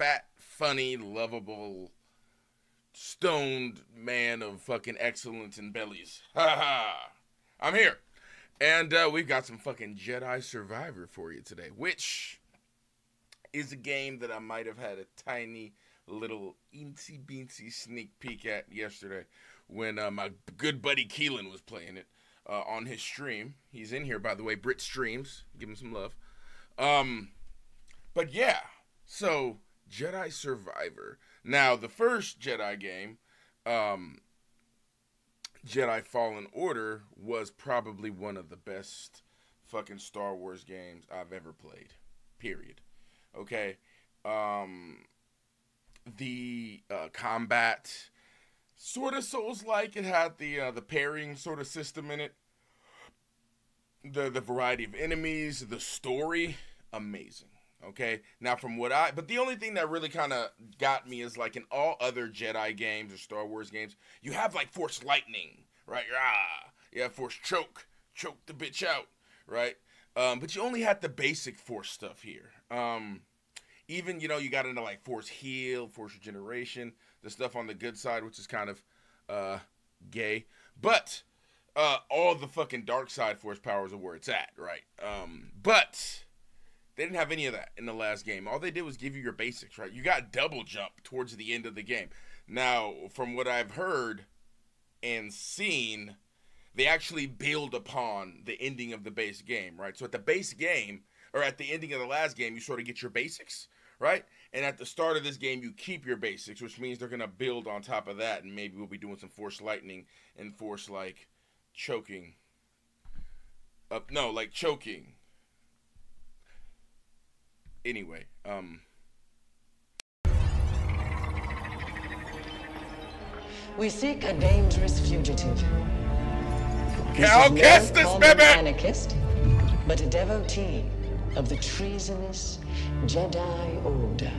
fat, funny, lovable, stoned man of fucking excellence and bellies. Ha ha! I'm here. And we've got some fucking Jedi Survivor for you today, which is a game that I might have had a tiny little eensy-beensy sneak peek at yesterday when my good buddy Keelan was playing it on his stream. He's in here, by the way, Britstreamz. Give him some love. But yeah, so Jedi Survivor. Now, the first Jedi game, Jedi Fallen Order, was probably one of the best fucking Star Wars games I've ever played. Period. Okay? The combat, sort of Souls-like. It had the parrying sort of system in it. The variety of enemies, the story, amazing. Okay, now but the only thing that really kind of got me is like in all other Jedi games or Star Wars games, you have like Force Lightning, right? You have Force Choke the bitch out, right? But you only had the basic Force stuff here. Even, you know, you got into like Force Heal, Force Regeneration, the stuff on the good side, which is kind of gay. But all the fucking dark side Force powers are where it's at, right? But they didn't have any of that in the last game. All they did was give you your basics, right? You got double jump towards the end of the game. Now, from what I've heard and seen, they actually build upon the ending of the base game, right? So at the base game, or at the ending of the last game, you sort of get your basics, right? And at the start of this game, you keep your basics, which means they're going to build on top of that, and maybe we'll be doing some Force Lightning and Force, like, choking. Like choking. Anyway, we seek a dangerous fugitive. Cal Kestis, baby! Anarchist, but a devotee of the treasonous Jedi Order.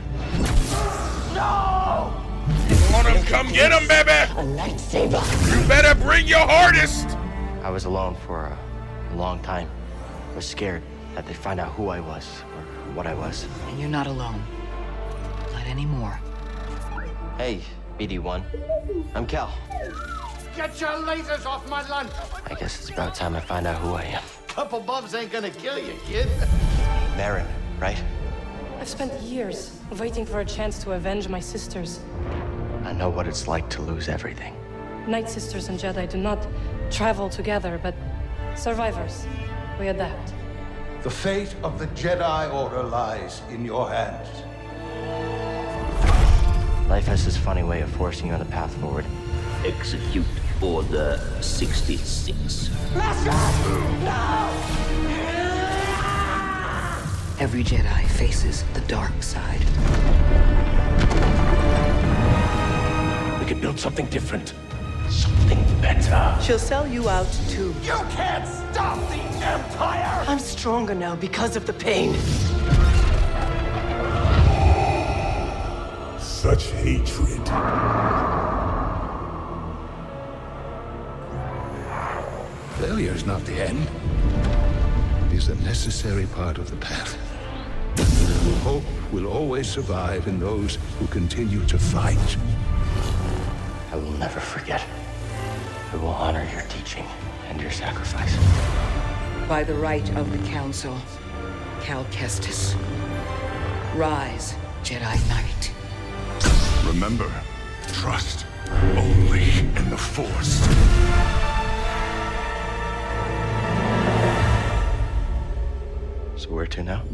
No! You want him? Come get him, baby! A lightsaber. You better bring your hardest! I was alone for a long time. I was scared that they'd find out who I was, or what I was. And you're not alone. Not anymore. Hey, BD1. I'm Cal. Get your lasers off my lunch! I guess it's about time I find out who I am. Couple bumps ain't gonna kill you, kid. Marin, right? I've spent years waiting for a chance to avenge my sisters. I know what it's like to lose everything. Night Sisters and Jedi do not travel together, but survivors, we adapt. The fate of the Jedi Order lies in your hands. Life has this funny way of forcing you on the path forward. Execute Order 66. Every Jedi faces the dark side. We could build something different. Something better. She'll sell you out too. You can't stop the Empire! I'm stronger now because of the pain. Such hatred. Failure is not the end. It is a necessary part of the path. Hope will always survive in those who continue to fight. I will never forget. I will honor your teaching and your sacrifice. By the right of the Council, Cal Kestis. Rise, Jedi Knight. Remember, trust only in the Force. So where to now?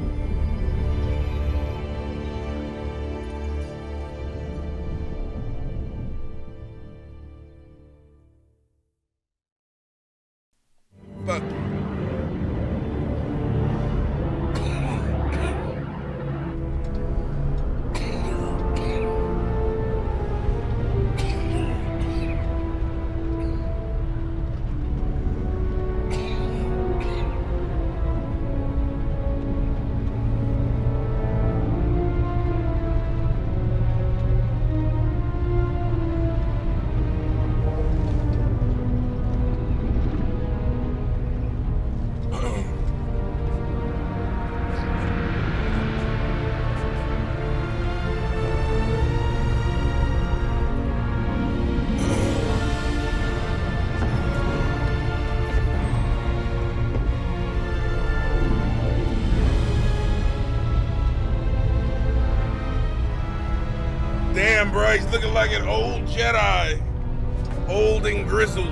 Fuck. right, he's looking like an old Jedi. Old and grizzled.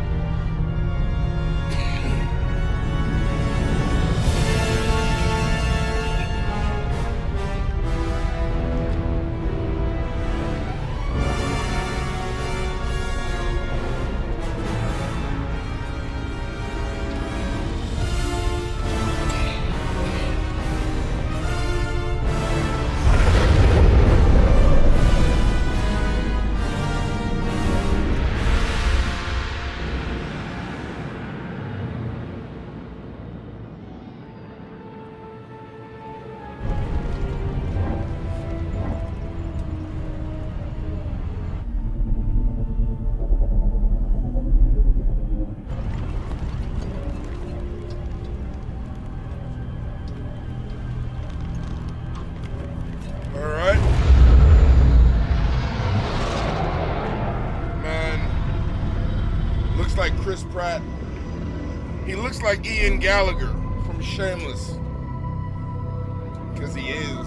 Like Chris Pratt. He looks like Ian Gallagher from Shameless. Because he is.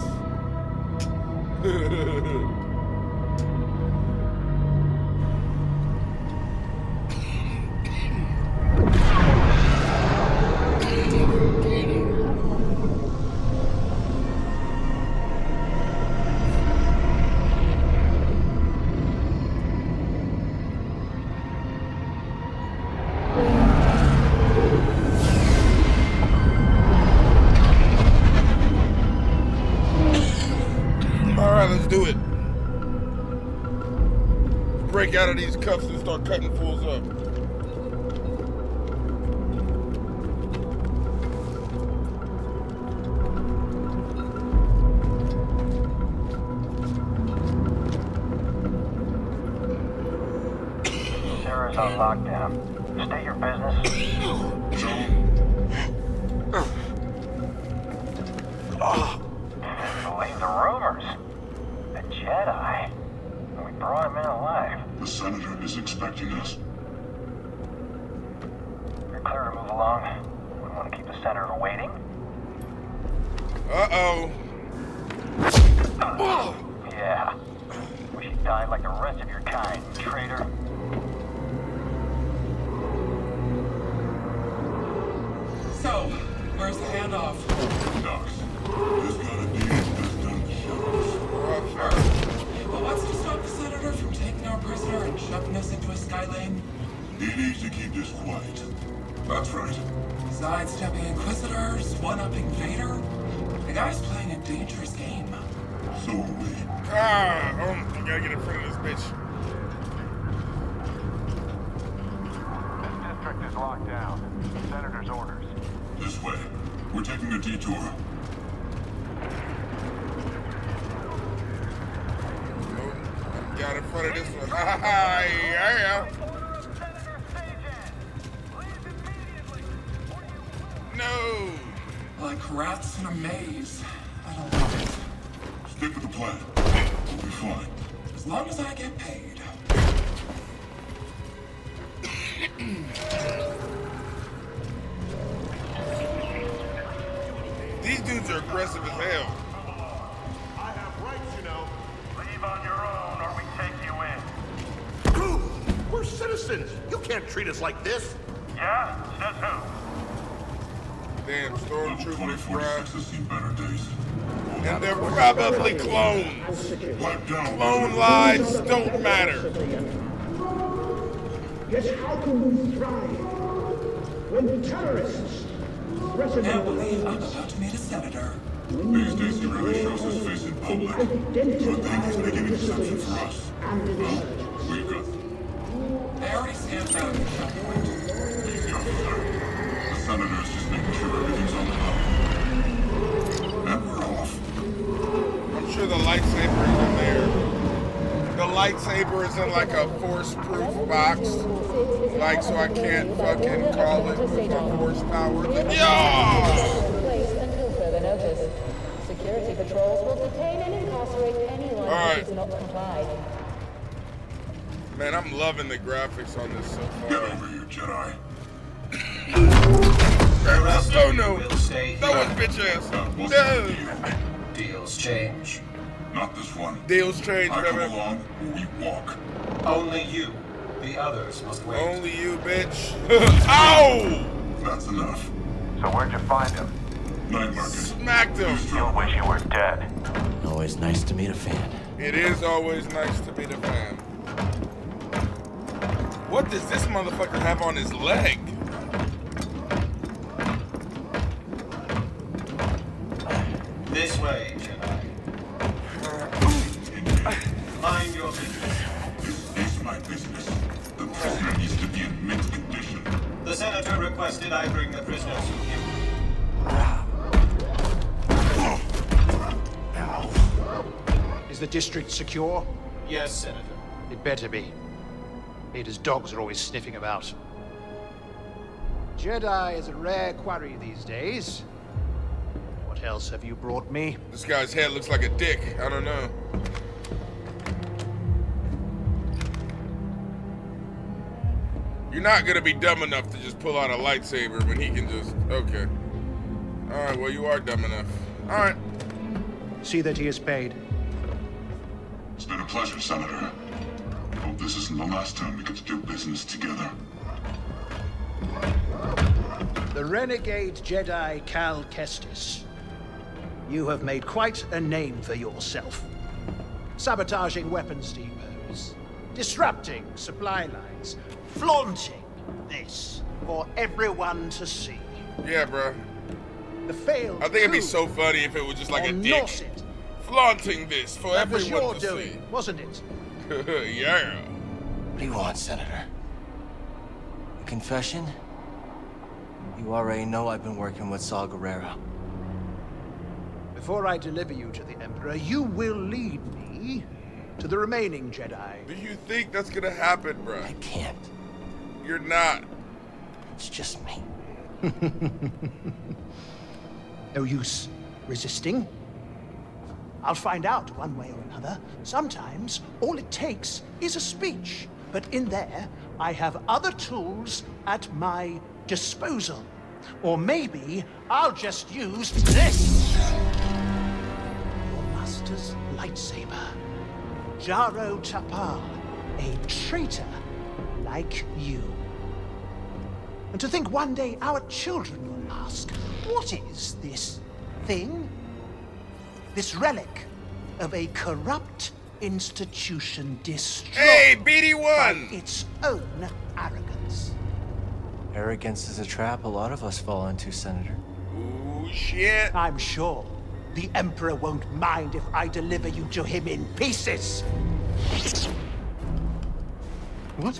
Let's do it. Break out of these cuffs and start cutting fools up. Sarah's on lockdown. State your business. Believe the rumors. A Jedi. We brought him in alive. The Senator is expecting us. You're clear to move along. We want to keep the Senator waiting. Uh-oh. Yeah. Wish you died like the rest of your kind, traitor. So, where's the handoff? Docs, there's gotta be this done But what's to stop the Senator from taking our prisoner and shoving us into a sky lane? He needs to keep this quiet. That's right. Sidestepping Inquisitors, one-upping Vader. The guy's playing a dangerous game. So are we. I gotta get in front of this bitch. This district is locked down. Senator's orders. This way. We're taking a detour. Got in front of this one. Yeah. No. Like rats in a maze. I don't love it. Stick with the plan. We'll be fine. As long as I get paid. These dudes are aggressive as hell. I have rights, you know. Leave on your own or we take you in. We're citizens. You can't treat us like this. Yeah? Says who? Damn, Level stormtroopers, 2046 bruh. has seen better days. And they're probably clones. Wipe down. Clone lives don't matter. Yet how can we thrive when terrorists threaten Can't our believe I'm lives? about to meet a senator. These days he rarely shows his face in public. But I think he's making an exception for us. Well, we've got They already stamped out the checkpoint. these officer. The Senator's just making sure everything's on the up. And we're off. I'm sure the lightsaber is in there. The lightsaber is in like a force-proof box. Like, so I can't fucking call it with my force power. Yeah! Placed until further notice. Security patrols will detain and incarcerate anyone who does not comply. Man, I'm loving the graphics on this so far. Get over here, Jedi. Oh no! That was bitch ass. No! Deals change. Not this one. Deal's changed, I come baby. along or we walk. Only you. The others must wait. Only you, bitch. Ow! That's enough. So where'd you find him? Night market. Smacked him. You'll wish you were dead. Always nice to meet a fan. It is always nice to meet a fan. What does this motherfucker have on his leg? This way, Jedi. Mind your business. This is my business. The prisoner needs to be in mint condition. The Senator requested I bring the prisoner to him. Is the district secure? Yes, Senator. It better be. Ada's dogs are always sniffing about. Jedi is a rare quarry these days. What else have you brought me? This guy's head looks like a dick. I don't know. You're not gonna be dumb enough to just pull out a lightsaber when he can just... Okay. Alright, well, you are dumb enough. Alright. See that he is paid. It's been a pleasure, Senator. Hope this isn't the last time we get to do business together. The renegade Jedi Cal Kestis. You have made quite a name for yourself. Sabotaging weapons depots, disrupting supply lines, flaunting this for everyone to see. Yeah, bro. The failed I think it'd be so funny if it was just like a dick. Norset. Flaunting this for That was everyone your to doing, see. wasn't it? Yeah. What do you want, Senator? A confession? You already know I've been working with Saw Gerrera. Before I deliver you to the Emperor, you will lead me to the remaining Jedi. Do you think that's gonna happen, bro? I can't. You're not. It's just me. No use resisting. I'll find out one way or another. Sometimes all it takes is a speech. But in there, I have other tools at my disposal. Or maybe I'll just use this. Your master's lightsaber. Jaro Tapal, a traitor like you. And to think one day our children will ask, what is this thing? This relic of a corrupt institution destroyed Hey, BD1! by its own arrogance. Arrogance is a trap a lot of us fall into, Senator. Ooh, shit. I'm sure the Emperor won't mind if I deliver you to him in pieces. What?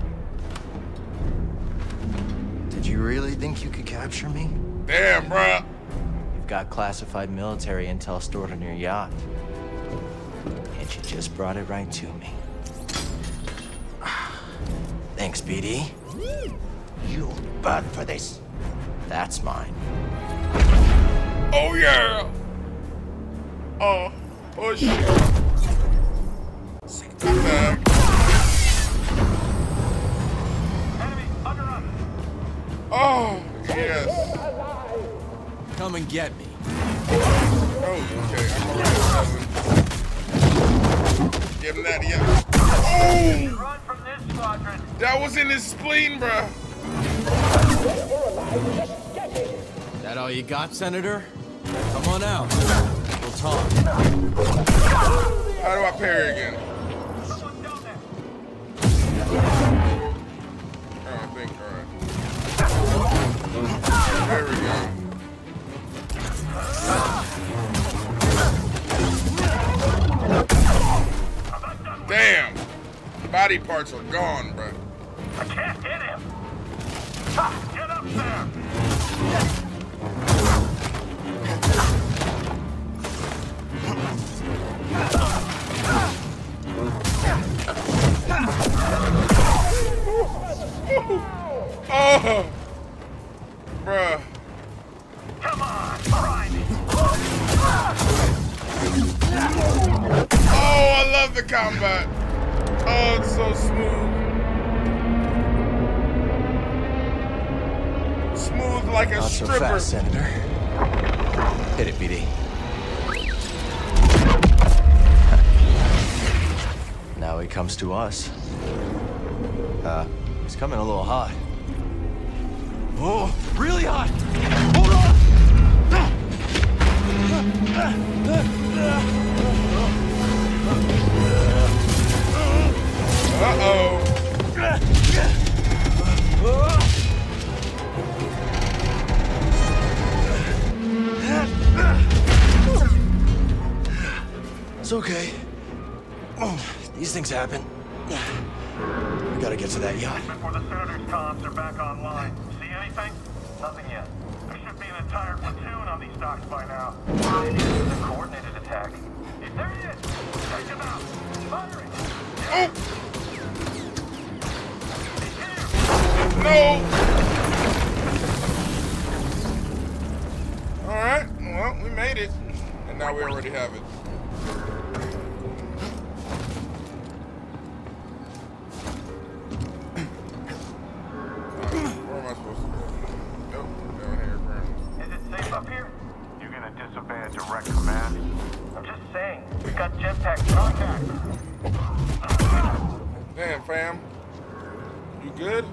Did you really think you could capture me? Damn, bruh. You've got classified military intel stored on your yacht. And you just brought it right to me. Thanks, BD. You'll burn for this. That's mine. Oh, yeah. Oh shit. Back. Enemy under us. Oh, yes. Come and get me. Oh, okay. I'm already. Give him that, yeah. Oh! Run from this squadron. That was in his spleen, bruh. Is that all you got, Senator? Come on out. We'll talk. How do I parry again? Oh, I think, alright. There we go. Damn! Body parts are gone, bro. I can't hit him. Ha, get up there. Oh! Bruh. Come on, try me. Oh, I love the combat. Oh, it's so smooth. Smooth like a Not so stripper. fast, Senator. Hit it, BD. comes to us. He's coming a little hot. Oh, really hot! Hold on! Uh-oh. It's okay. These things happen. We gotta get to that yacht. Before the Senator's comms are back online. See anything? Nothing yet. There should be an entire platoon on these docks by now. Maybe this is a coordinated attack. There he is! Take him out! Firing! Oh! No! Alright, well, we made it. And now we already have it. Where am I supposed to go? Nope, down here, friend. Is it safe up here? You're gonna disobey a direct command? I'm just saying, we got jetpack contact. Damn, fam. You good?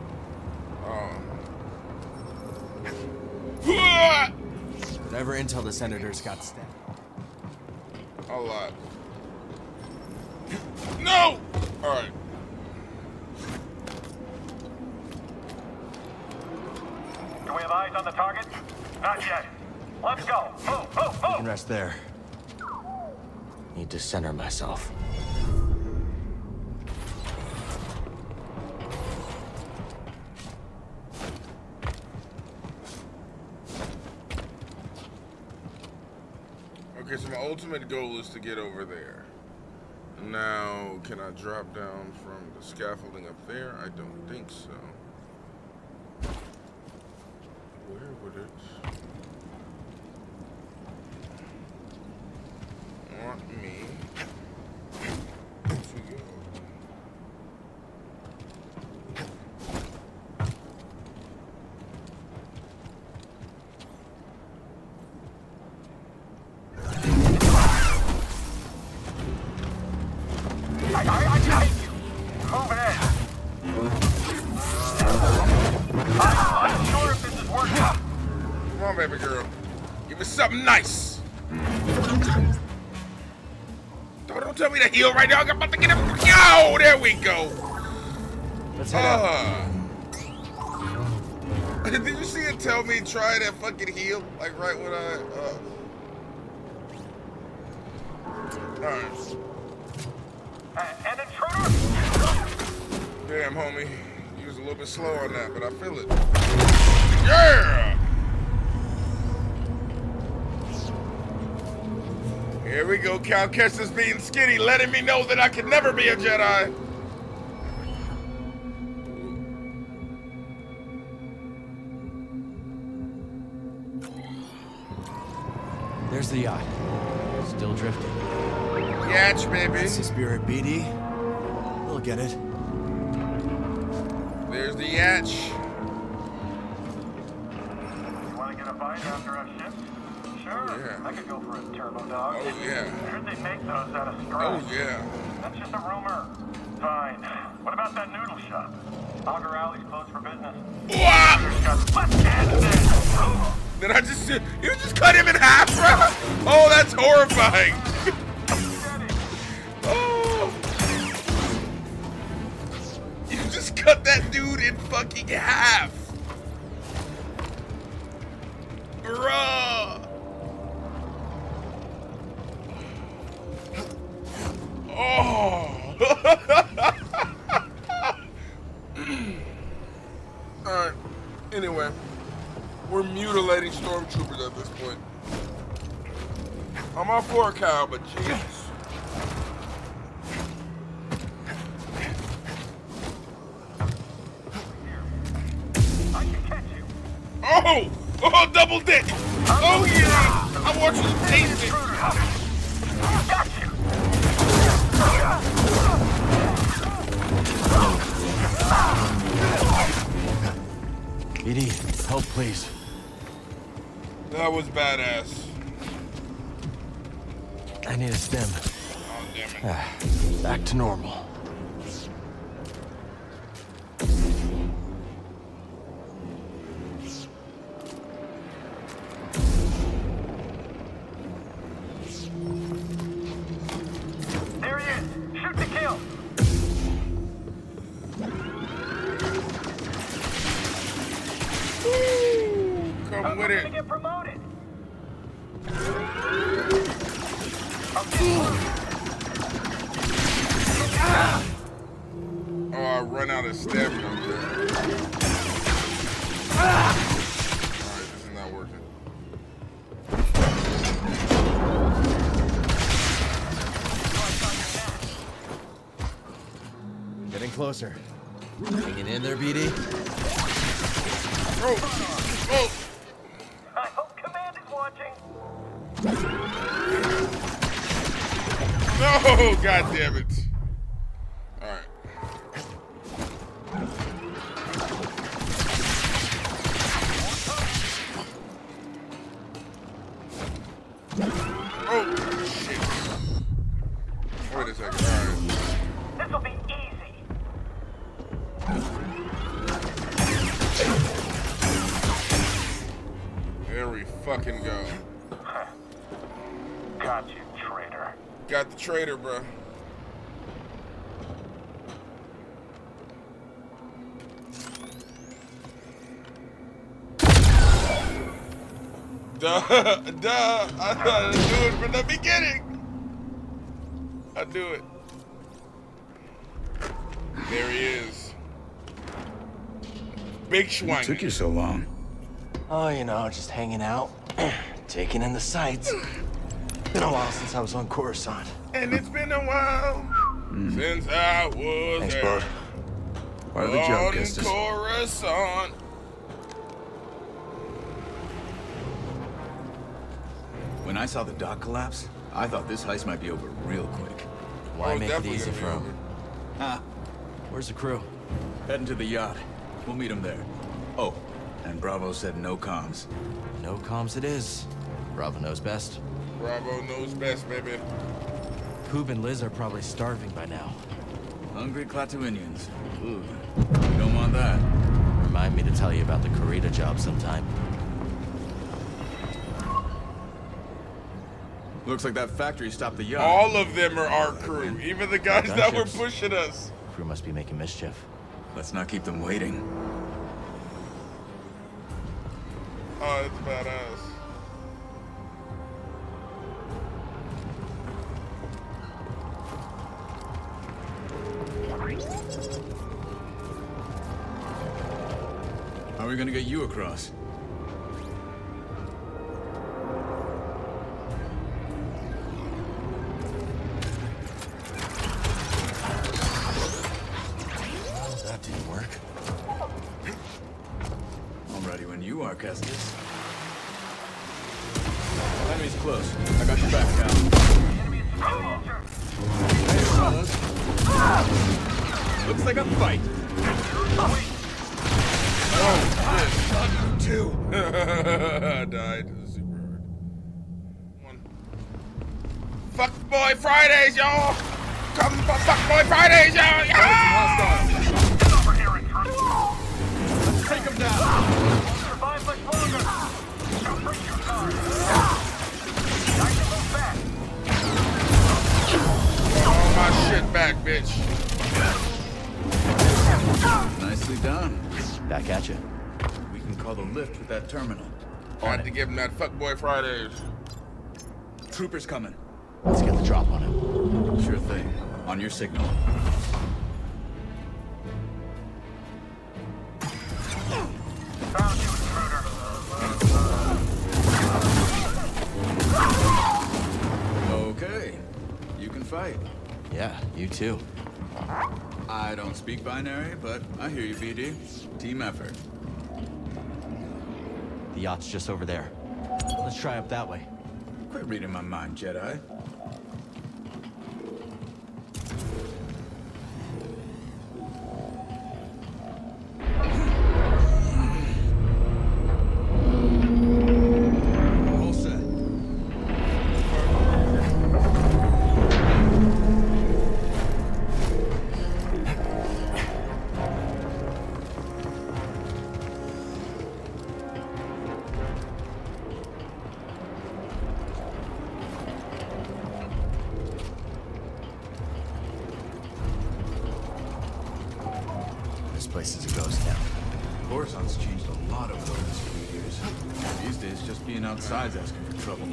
Whatever intel the Senators got stabbed. A lot. No! Alright. Do we have eyes on the target? Not yet. Let's go. Move, move, I move! can rest there. Need to center myself. Okay, so my ultimate goal is to get over there. Now, can I drop down from the scaffolding up there? I don't think so. Where would it want me to go? I hate you. Move in. I'm sure if this is working. Come on, baby girl. Give me something nice. Don't tell me to heal right now. I'm about to get him. Yo, there we go. Let's head out. Did you see it tell me try that fucking heal? Like right when I Alright. An intruder? Damn, homie. You was a little bit slow on that, but I feel it. Yeah! Here we go, Cal Kestis being skinny, letting me know that I can never be a Jedi. There's the yacht. Still drifting. Yatch, baby. That's the Spirit BD. We'll get it. There's the Yatch. You want to get a bite after a shift? Sure. Yeah. I could go for a turbo dog. Oh, yeah. I heard they make those out of straw. Oh, yeah. That's just a rumor. Fine. What about that noodle shop? Auger Alley's closed for business. Wow! Let's dance this! Did I just... You just cut him in half, bro? Oh, that's horrifying. Oh. You just cut that dude in fucking half. Bruh. Oh. Alright. Anyway. We're mutilating stormtroopers at this point. I'm all for it, Kyle, but Jesus. I can catch you. Oh! Oh, double dick! Oh, yeah! I want you to taste it! Got you! BD, help, please. That was badass. I need a stim. Oh, damn it. Back to normal. promoted. Get promoted. Oh, I run out of stamina. Alright, this is not working. Getting closer. Hanging in there, BD? Oh! Oh! I hope Command is watching. No! God damn it. Alright. Oh, shit. Wait a second. Alright. This'll be easy. There we fucking go. Got you, traitor. Got the traitor, bro. Duh, I thought I'd do it from the beginning. I do it. There he is. Big Schwein. What took you so long? Oh, you know, just hanging out, taking in the sights. Been a while since I was on Coruscant. And it's been a while since I was Thanks, there. bud. Part of the job, on Kestis. Coruscant. When I saw the dock collapse, I thought this heist might be over real quick. Why Oh, make it definitely easy gonna for be him? over. Ah, Where's the crew? heading to the yacht. We'll meet him there. Oh, and Bravo said no comms. No comms it is. Bravo knows best. Bravo knows best, baby. Coob and Liz are probably starving by now. Hungry Klatooinians. Ooh, you don't want that. Remind me to tell you about the Kurita job sometime. Looks like that factory stopped the yacht. All of them are our crew, even the guys that were pushing us. Crew must be making mischief. Let's not keep them waiting. Oh, it's badass. How are we gonna get you across? That didn't work. I'm ready when you are, Kestis. Enemy's close. I got your back, Cal. Hey, fellas. Looks like a fight. Oh, shit. Two. I died. This is super hard. One. Fuck Boy Fridays, y'all! Come for Fuck Boy Fridays, y'all! Yeah! Let's take him down. Survive much longer. Break your car. I can move back. Oh, my shit back, bitch. Nicely done. Back at you. We can call the lift with that terminal. Had to give him that Fuck Boy Fridays. Troopers coming. Let's get the drop on him. Sure thing. On your signal. Found you, intruder. Okay. You can fight. Yeah, you too. I don't speak binary, but I hear you, BD. Team effort. The yacht's just over there. Let's try up that way. Quit reading my mind, Jedi. All set. This place is a ghost town. Coruscant's changed a lot over the last few years. stories. These days, just being outside's asking for trouble.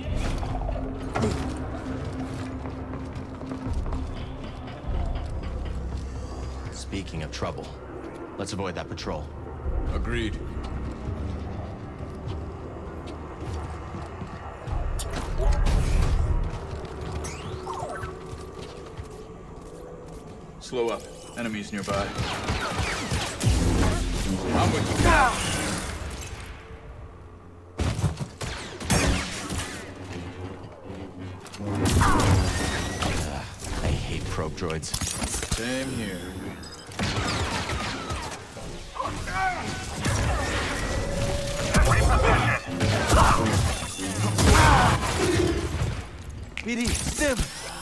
Speaking of trouble, let's avoid that patrol. Agreed. Slow up. Enemies nearby. I'm with you. I hate probe droids. Same here. BD, Sim!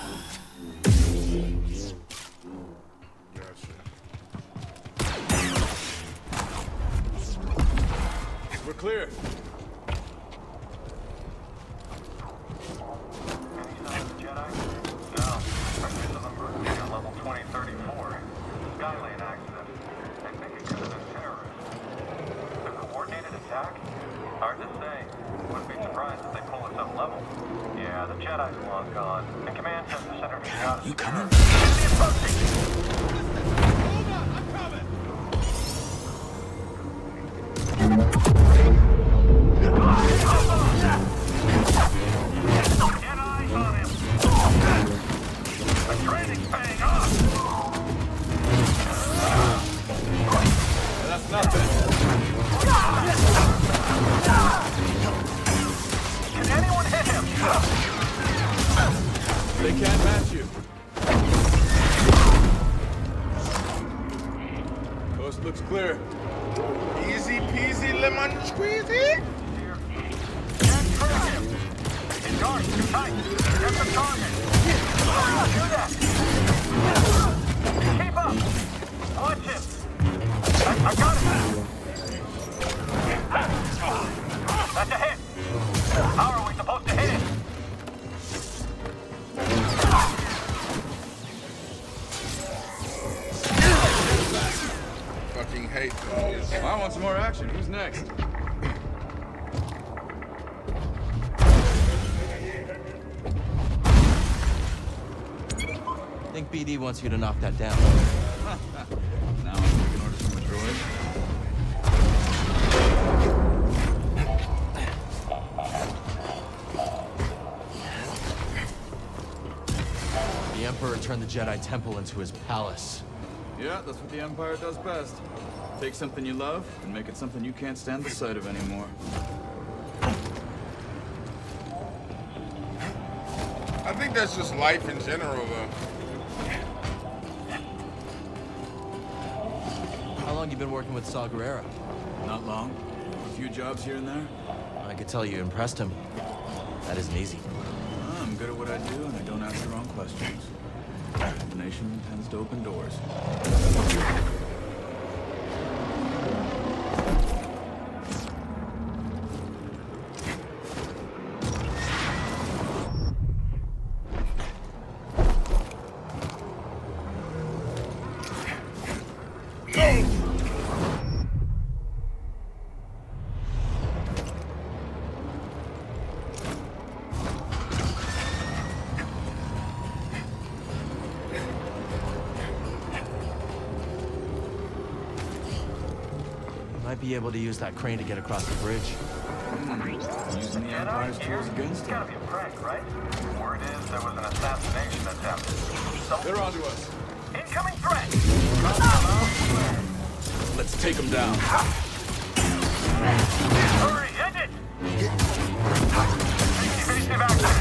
We're clear. Hard to say. Wouldn't be surprised if they pull us up level. Yeah, the Jedi's long gone. The command center shot us. You coming? Hold on, I'm coming! Get eyes on him! The training's paying off! That's nothing. Can anyone hit him? They can't match you. Coast looks clear. Easy peasy lemon squeezy. Can't trigger him. His guard's too tight. Get the target. Do that. Keep up. Watch him. I got it. That's a hit. How are we supposed to hit it? Fucking hate those. I want some more action. Who's next? I think BD wants you to knock that down. Now I'm taking orders from a droid. The Emperor turned the Jedi Temple into his palace. Yeah, that's what the Empire does best. Take something you love and make it something you can't stand the sight of anymore. I think that's just life in general, though. How long you been working with Saw Gerrera? Not long. A few jobs here and there. I could tell you impressed him. That isn't easy. I'm good at what I do, and I don't ask the wrong questions. The nation tends to open doors. Might be able to use that crane to get across the bridge. Using the Empire's tools against It's gotta him. be a prank, right? Word is there was an assassination attempt. They're onto us. Incoming threat! Let's take them down. Hurry, end it! Evasive action!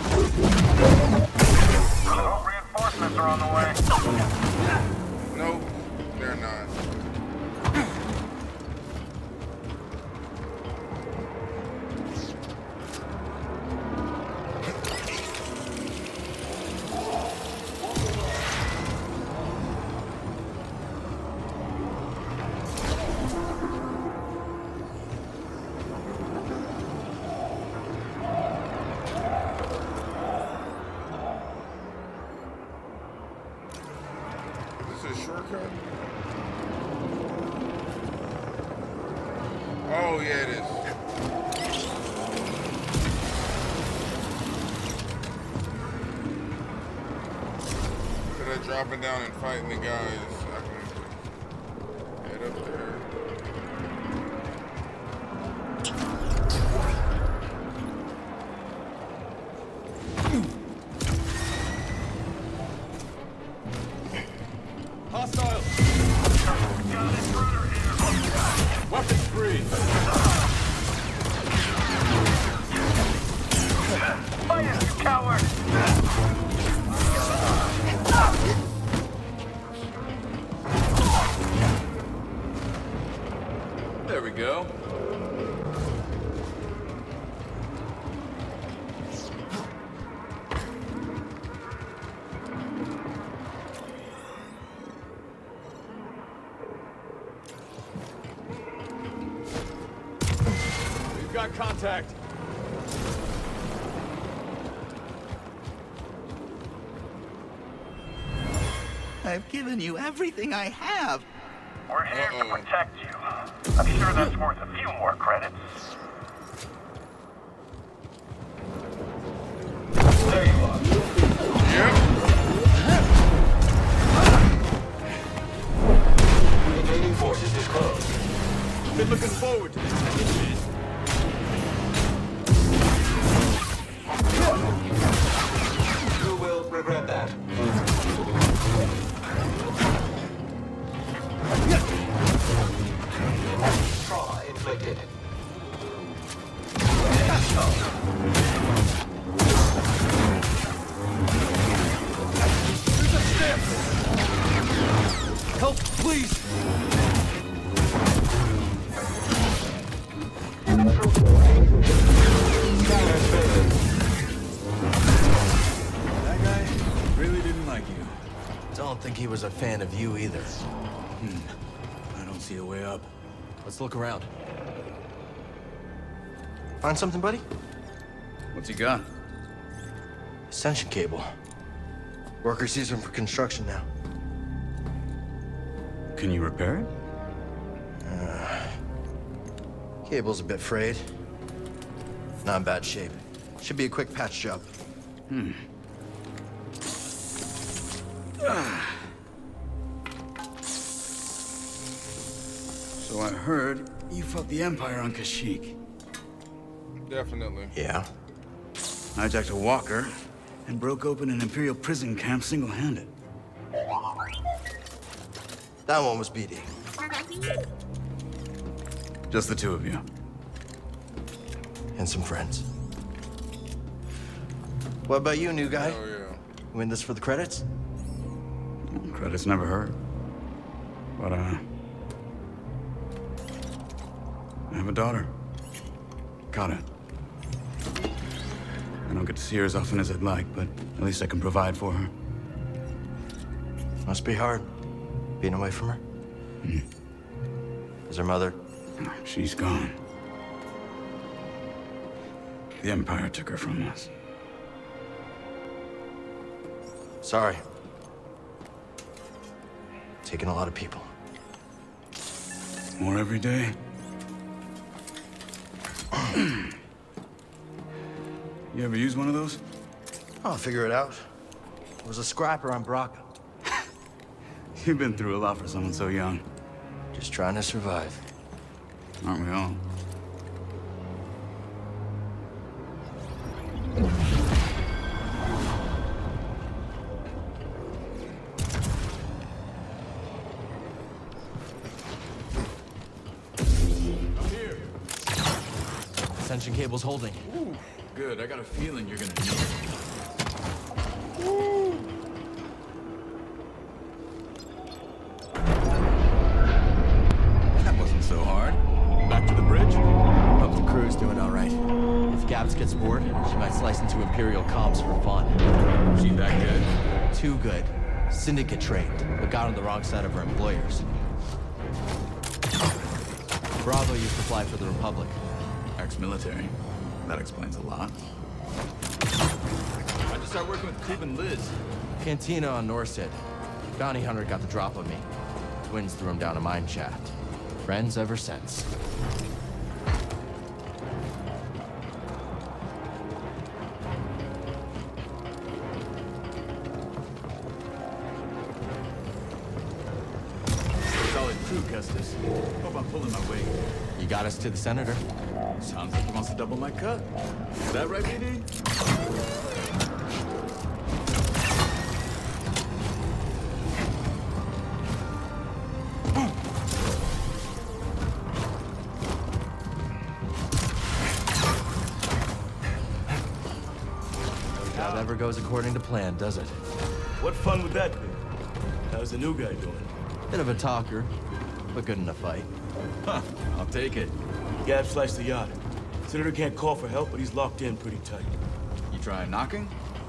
Oh, reinforcements are on the way. No, they're not. Shortcut? Oh, yeah, it is. of dropping down and fighting the guys, I'm going to head up there. Hostiles! Got intruder here! Weapons free! Fire, you coward! There we go. We've got contact. I've given you everything I have. We're here to protect you. I'm sure that's worth a few more credits. There you are. Remaining forces disclosed. Been looking forward to this mission. You will regret that. Trauma inflicted. There's a step! Help, please! That guy really didn't like you. Don't think he was a fan of you either. I don't see a way up. Let's look around. Find something, buddy? What's he got? Ascension cable. Workers use them for construction now. Can you repair it? Cable's a bit frayed. Not in bad shape. Should be a quick patch job. So I heard you fought the Empire on Kashyyyk. Definitely. Yeah. Hijacked a walker and broke open an Imperial prison camp single-handed. That one was BD. Just the two of you. And some friends. What about you, new guy? Oh, yeah. You in this for the credits? Credits never hurt. But, I have a daughter. Got it. I don't get to see her as often as I'd like, but at least I can provide for her. Must be hard, being away from her. Is her mother? She's gone. The Empire took her from us. Sorry. Taking a lot of people. More every day. You ever use one of those? I'll figure it out. It was a scrapper on Braca. You've been through a lot for someone so young. Just trying to survive. Aren't we all? I'm here. Ascension cable's holding. Ooh, good. I got a feeling you're gonna need it. That wasn't so hard. Back to the bridge? Hope the crew's doing all right. If Gabs gets bored, she might slice into Imperial comms for fun. She that good? Too good. Syndicate trained, but got on the wrong side of her employers. Bravo used to fly for the Republic. Ex-military. That explains a lot. I just started working with Coop and Liz. Cantina on Norset. Bounty hunter got the drop on me. Twins threw him down a mine shaft. Friends ever since. true, Kestis. Hope I'm pulling my weight. You got us to the senator. Sounds like he wants to double my cut. Is that right, BD? That never goes according to plan, does it? What fun would that be? How's the new guy doing? Bit of a talker, but good in a fight. Huh, I'll take it. Gab sliced the yacht. Senator can't call for help, but he's locked in pretty tight. You trying knocking?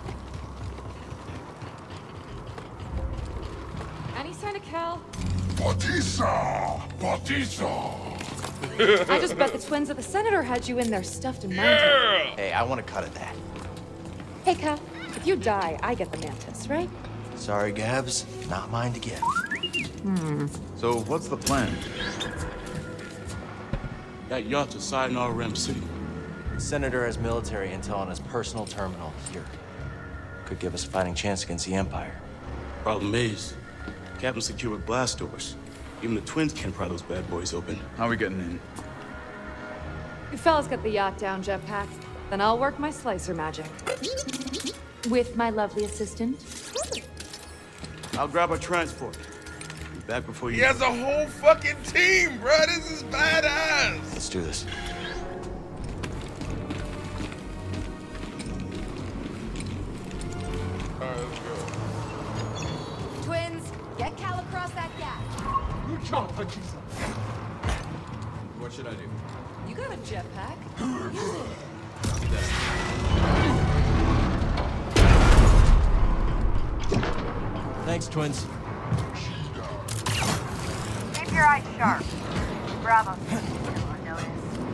Any sign of Cal? Batista! Batista! I just bet the twins of the Senator had you in there stuffed and mounted. Hey, I want a cut of that. Hey, Cal, if you die, I get the mantis, right? Sorry, Gabs. Not mine to get. So, what's the plan? That yacht's a side in RM City. The Senator has military intel on his personal terminal here. Could give us a fighting chance against the Empire. Problem is, Captain secured blast doors. Even the twins can't pry those bad boys open. How are we getting in? You fellas get the yacht down, Jetpack. Then I'll work my slicer magic. With my lovely assistant. I'll grab our transport. Be back before you... He has a whole fucking team, bro. This is badass. Let's do this. Alright, let's go. Twins, get Cal across that gap. You jump, Batista. What should I do? You got a jetpack. Thanks, twins. Keep your eyes sharp. Bravo. On notice.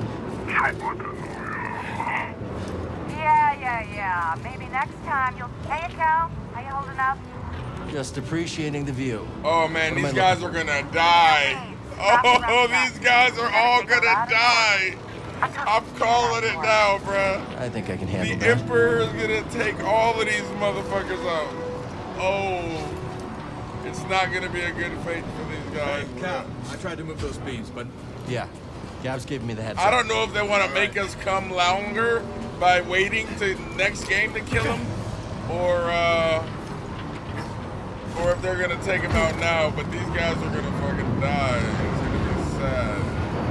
Yeah. Maybe next time you'll... Hey, Cal. How you holding up? Just appreciating the view. Oh man, these guys are gonna die. Oh, these guys are all gonna die. I'm calling it now, bruh. I think I can handle The that. Emperor is gonna take all of these motherfuckers out. Oh, it's not gonna be a good fate for these guys. Hey, Cap, I tried to move those beams, but... Yeah, Gab's giving me the heads up. I don't know if they want to make us come longer by waiting to next game to kill him, or if they're gonna take him out now. But these guys are gonna fucking die. It's gonna be sad.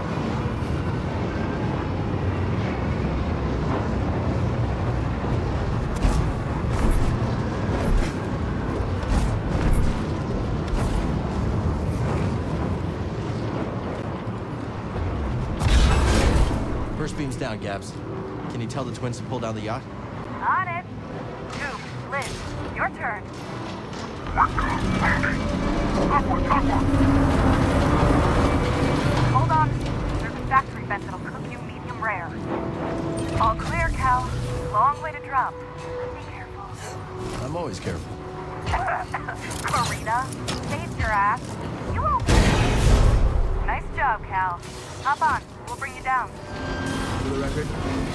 First beam's down, Gabs. Can you tell the twins to pull down the yacht? On it. Duke, Liz, your turn. Hold on. There's a factory vent that'll cook you medium rare. All clear, Cal. Long way to drop. Be careful. I'm always careful. Karina, saved your ass. You won't. Nice job, Cal. Hop on. We'll bring you down. For the record,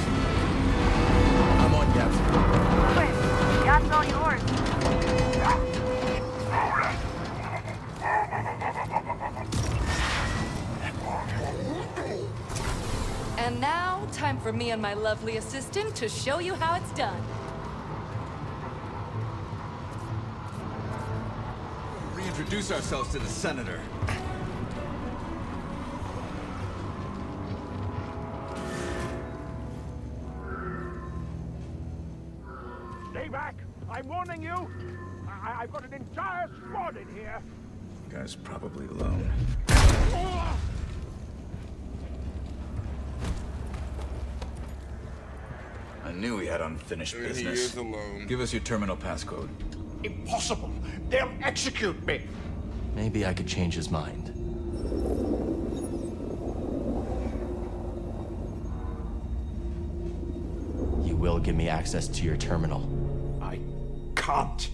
I'm on, Gabs. Quit. Yacht's all yours. And now, time for me and my lovely assistant to show you how it's done. Reintroduce ourselves to the Senator. Stay back! I'm warning you! I've got an entire squad in here! The guy's probably alone. I knew he had unfinished business. He is alone. Give us your terminal passcode. Impossible! They'll execute me! Maybe I could change his mind. You will give me access to your terminal. I can't.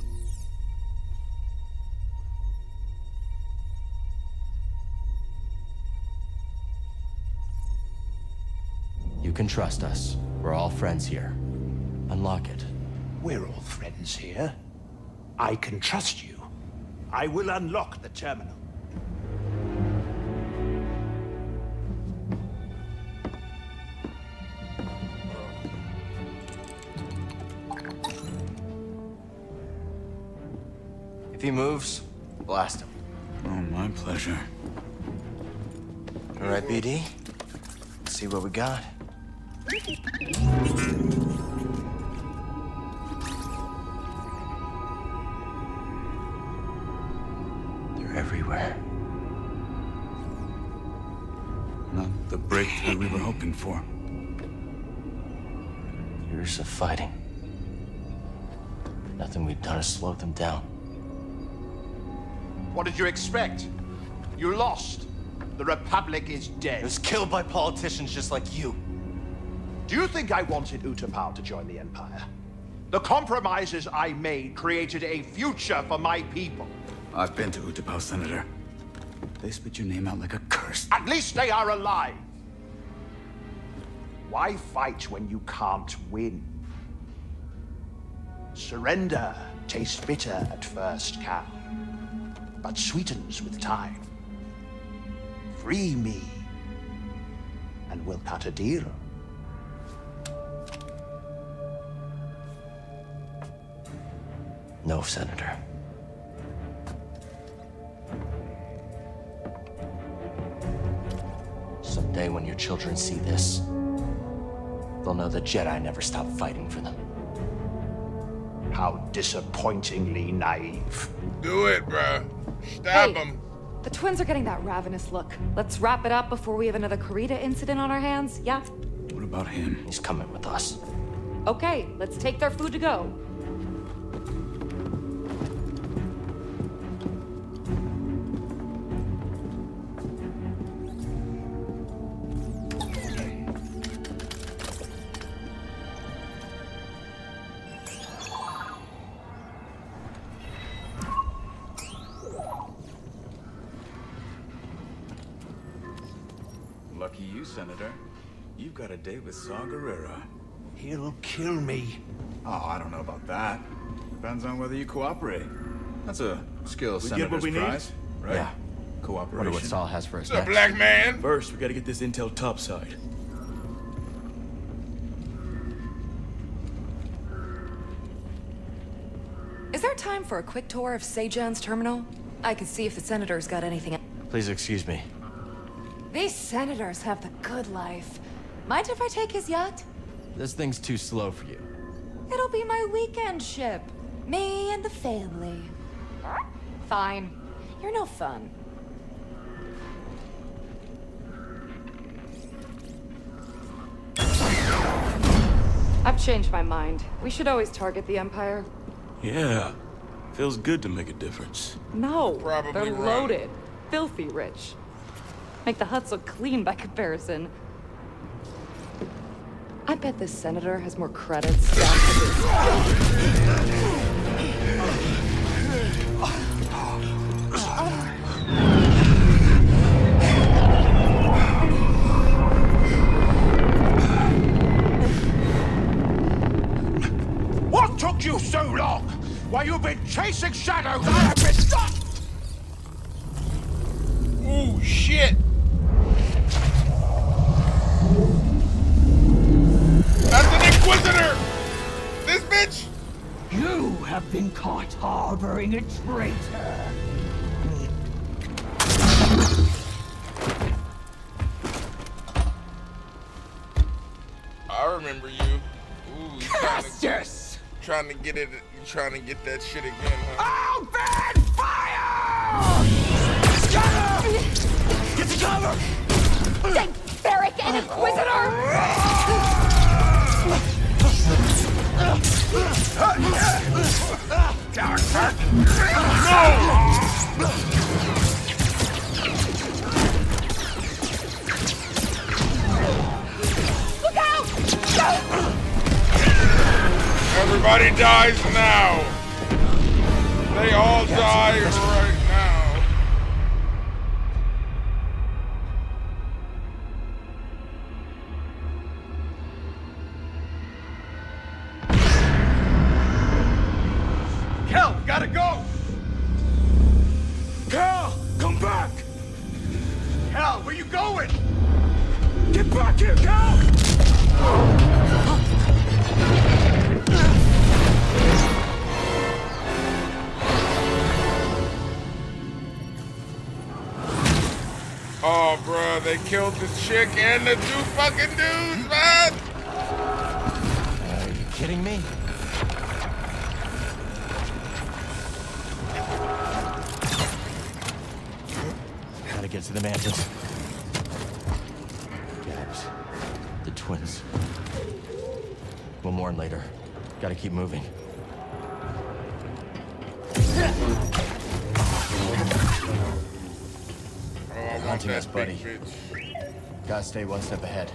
You can trust us. We're all friends here. Unlock it. We're all friends here. I can trust you. I will unlock the terminal. If he moves, blast him. Oh, my pleasure. All right, BD. Let's see what we got. They're everywhere. Not the breakthrough we were hoping for. Years of fighting. Nothing we've done has slowed them down. What did you expect? You lost. The Republic is dead. It was killed by politicians just like you. Do you think I wanted Utapau to join the Empire? The compromises I made created a future for my people. I've been to Utapau, Senator. They spit your name out like a curse. At least they are alive. Why fight when you can't win? Surrender tastes bitter at first, Cal, but sweetens with time. Free me, and we'll cut a deal. No, Senator. Someday when your children see this, they'll know the Jedi never stopped fighting for them. How disappointingly naive. Do it, bruh. Stab Hey, him. The twins are getting that ravenous look. Let's wrap it up before we have another Karita incident on our hands, yeah? What about him? He's coming with us. Okay, let's take their food to go. Lucky you, Senator. You've got a date with Saw Gerrera. He'll kill me. Oh, I don't know about that. Depends on whether you cooperate. That's a skill We get Senator's what we need? prize, right? Yeah. Cooperation. Wonder what Saul has for us What's up, next. black man? First, we gotta get this intel topside. Is there time for a quick tour of Sejan's terminal? I could see if the Senator's got anything. Please excuse me. These Senators have the good life. Mind if I take his yacht? This thing's too slow for you. It'll be my weekend ship. Me and the family. Fine. You're no fun. I've changed my mind. We should always target the Empire. Yeah. Feels good to make a difference. No, Probably they're wrong. loaded. Filthy rich. Make the huts look clean by comparison. I bet this senator has more credits down to this. What took you so long? While you've been chasing shadows, I have been stopped! Ooh, shit. That's an Inquisitor! This bitch! You have been caught harboring a traitor. I remember you. Ooh, you trying to get it. You trying to get that shit again, huh? Open fire! Get to cover! Dang, Barrick and Inquisitor! Look out! Everybody dies now. They all die right now. Kel, gotta go! Cal, come back! Kel, where you going? Get back here, Cal! Bruh, they killed the chick and the 2 fucking dudes, man! Are you kidding me? Gotta get to the mansions. Gabs. The twins. We'll mourn later. Gotta keep moving. They're hunting us, buddy. Gotta stay one step ahead.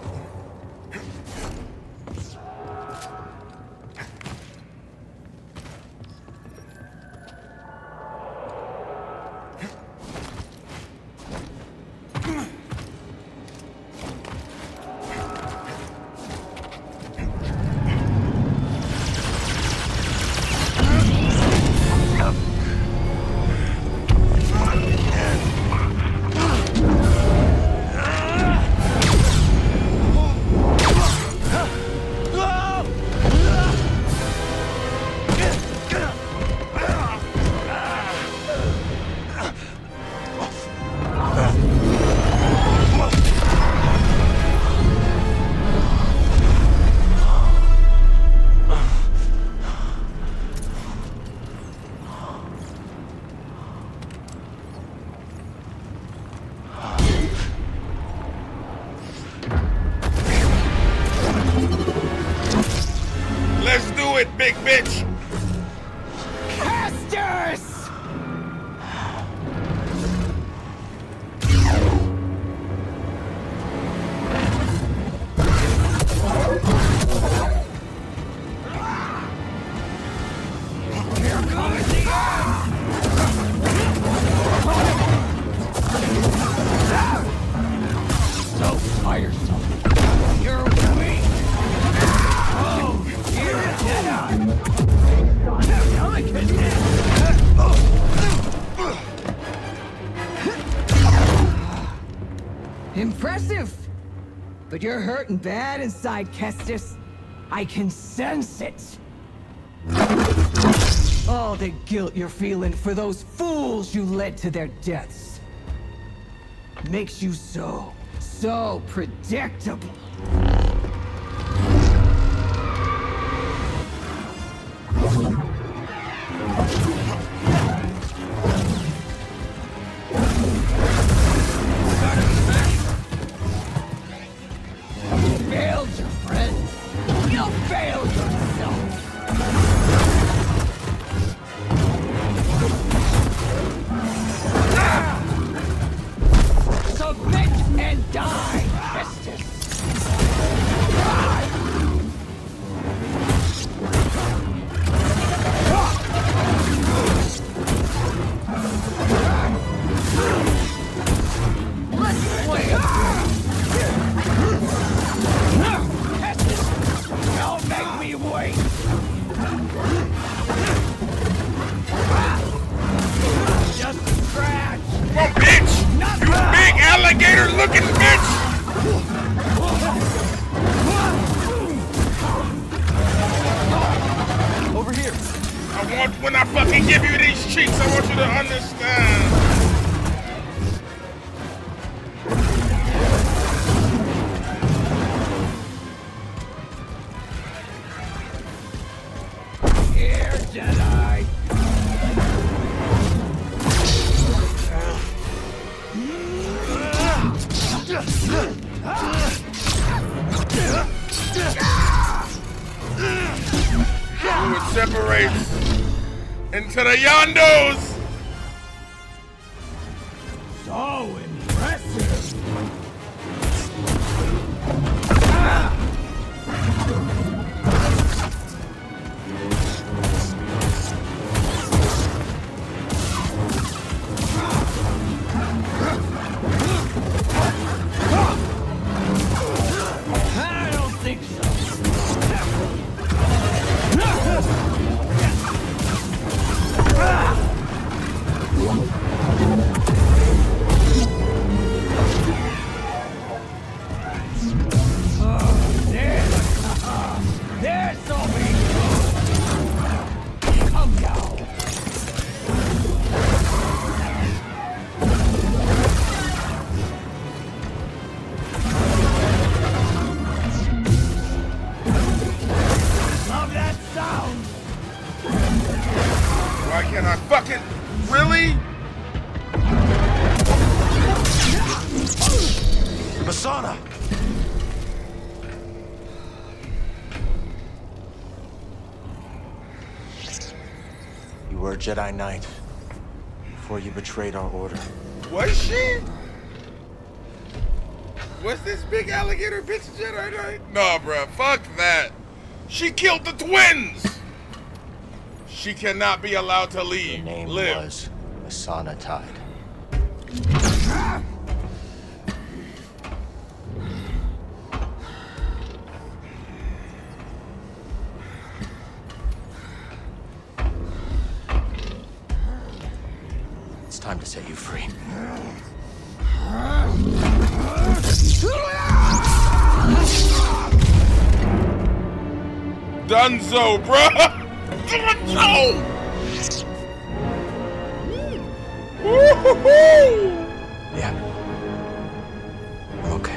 Big bitch! Casters! Here comes the end! So tiresome. You're weak! Oh, you're Jedi! Impressive! But you're hurting bad inside, Kestis. I can sense it. All the guilt you're feeling for those fools you led to their deaths makes you so predictable. Failed your friend. You'll fail yourself. Submit and die, Kestis. Let's play a Don't make me wait! Just a scratch! Oh, bitch! Not you big alligator-looking bitch! Over here! I want, when I fucking give you these cheeks, I want you to understand. Here, Jedi! Fluid separates into the yondos! So impressive! I don't think so. Why can't I fucking... Really? Masana! You were a Jedi Knight before you betrayed our order. Was she? Was this big alligator bitch Jedi Knight? No, bruh. Fuck that. She killed the twins! She cannot be allowed to leave. Your name live. was Masana Tide. It's time to set you free. Dunzo, bruh! Dunzo! Yeah. I'm okay.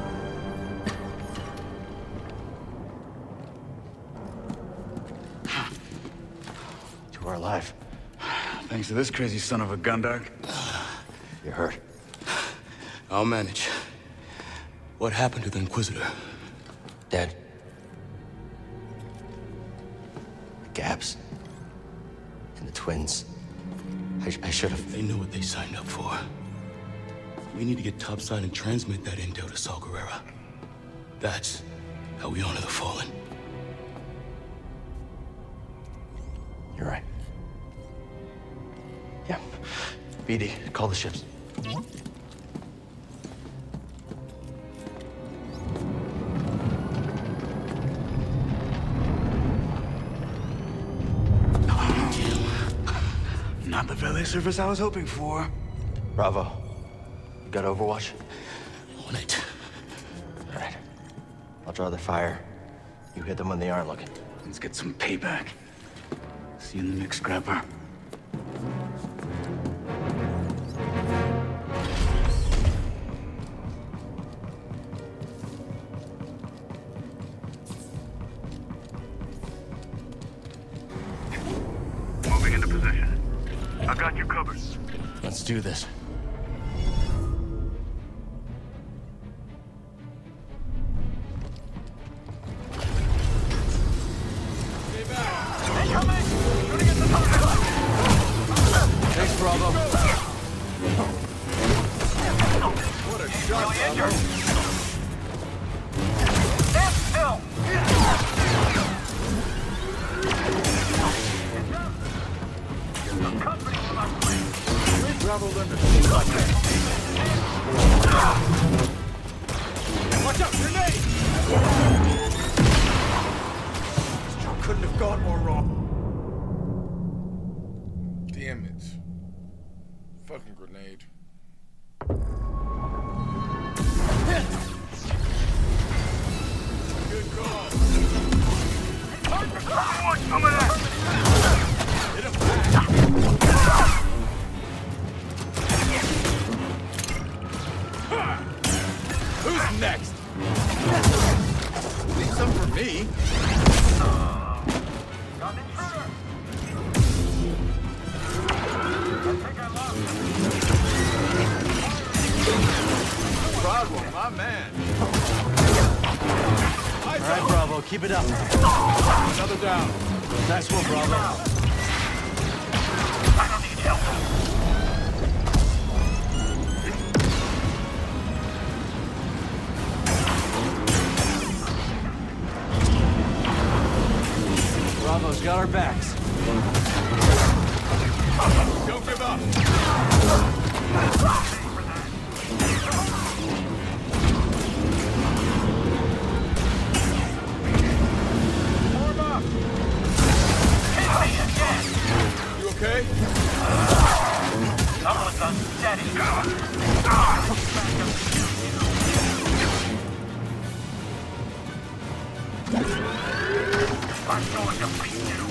You are alive. Thanks to this crazy son of a Gundark. You're hurt. I'll manage. What happened to the Inquisitor? Dead. Gaps. And the twins. I should have... They know what they signed up for. We need to get topside and transmit that intel to Saw Gerrera. That's how we honor the fallen. You're right. Yeah. BD, call the ships. Not the valet service I was hoping for. Bravo. You got Overwatch? On it. All right. I'll draw the fire. You hit them when they aren't looking. Let's get some payback. See you in the next scrapper. Moving into position. I got you covered. Let's do this. Thanks, Bravo. What a shot, Bravo. Stand still! Bravo limit. Watch out, grenade! This job couldn't have gone more wrong. Damn it. Fucking grenade. Good call. I want some of that! Hit him back. Who's next? Leave some for me. Got an intruder! I think I lost him. Bravo, my man. All right, Bravo, keep it up. Another down. Nice one, Bravo. I don't need help. Bravo's got our backs. Don't give up. Form up! Hit me again! You okay? Someone's unsteady. I'm going to beat you.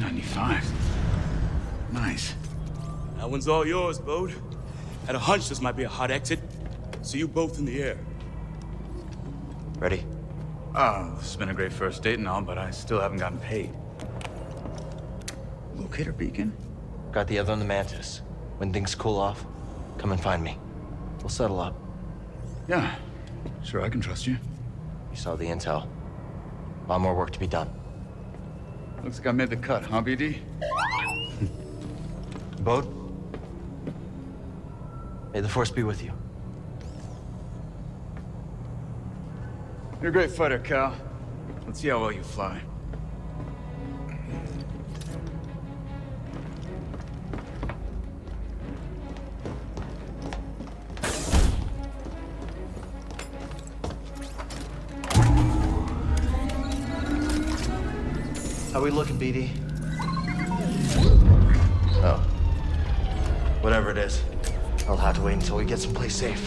95. Nice. That one's all yours, Bode. Had a hunch this might be a hot exit. See you both in the air. Ready? Oh, this has been a great first date and all, but I still haven't gotten paid. Locator beacon? Got the other on the Mantis. When things cool off, come and find me. We'll settle up. Yeah, sure, I can trust you. You saw the intel. A lot more work to be done. Looks like I made the cut, huh, BD? Bode? May the Force be with you. You're a great fighter, Cal. Let's see how well you fly. How we looking, BD? Oh. Whatever it is, I'll have to wait until we get someplace safe.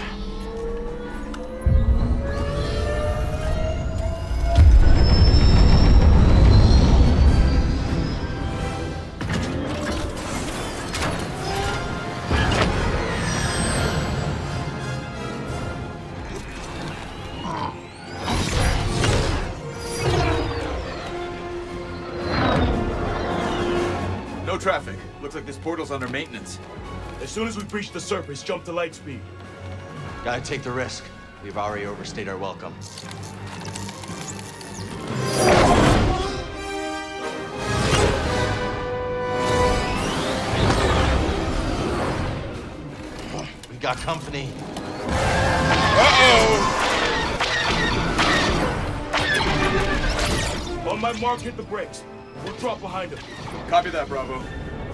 No traffic. Looks like this portal's under maintenance. As soon as we breach the surface, jump to light speed. Gotta take the risk. We've already overstayed our welcome. We got company. Uh-oh! On my mark, hit the brakes. We'll drop behind him. Copy that, Bravo.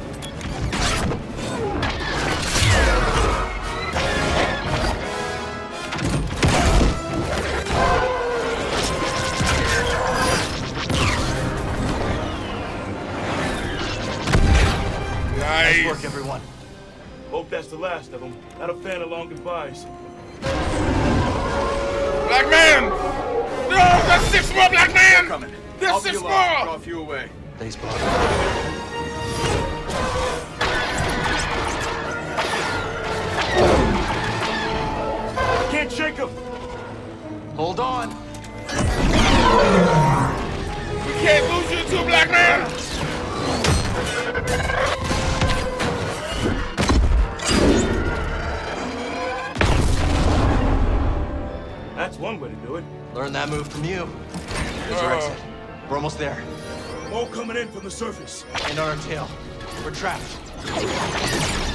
Nice work, everyone. Hope that's the last of them. Not a fan of long goodbyes. Black man! No, there's 6 more black men! Coming. There's 6 more! Draw a few away. Thanks, Bob. Can't shake him! Hold on! We can't lose you two, black man! That's one way to do it. Learn that move from you. There's your exit. We're almost there. More coming in from the surface. And on our tail. We're trapped.